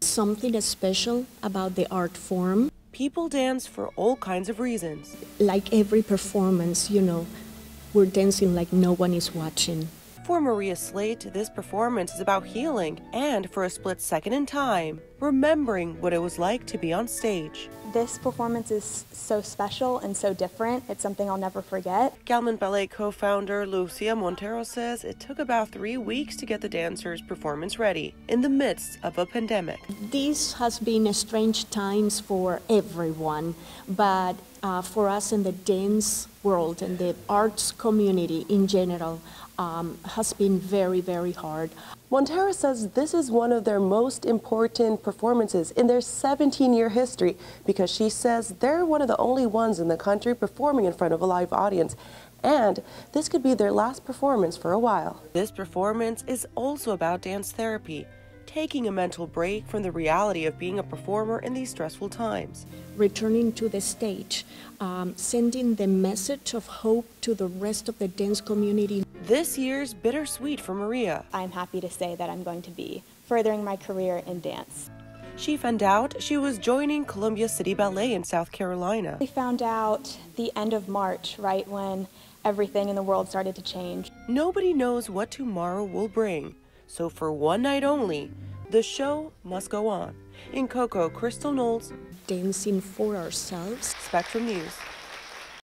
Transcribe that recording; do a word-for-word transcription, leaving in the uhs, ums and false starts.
something special about the art form. People dance for all kinds of reasons. Like every performance, you know, we're dancing like no one is watching. For Maria Slate, this performance is about healing and, for a split second in time, remembering what it was like to be on stage. This performance is so special and so different. It's something I'll never forget. Galman Ballet co-founder Lucia Montero says it took about three weeks to get the dancers' performance ready in the midst of a pandemic. This has been strange times for everyone, but uh, for us in the dance world and the arts community in general, um, has been very, very hard. Montero says this is one of their most important performances in their seventeen-year history because she says they're one of the only ones in the country performing in front of a live audience, and this could be their last performance for a while. This performance is also about dance therapy, taking a mental break from the reality of being a performer in these stressful times. Returning to the stage, um, sending the message of hope to the rest of the dance community. This year's bittersweet for Maria. I'm happy to say that I'm going to be furthering my career in dance. She found out she was joining Columbia City Ballet in South Carolina. We found out the end of March, right when everything in the world started to change. Nobody knows what tomorrow will bring, so for one night only, the show must go on. In Cocoa, Crystal Knowles, dancing for ourselves. Spectrum News.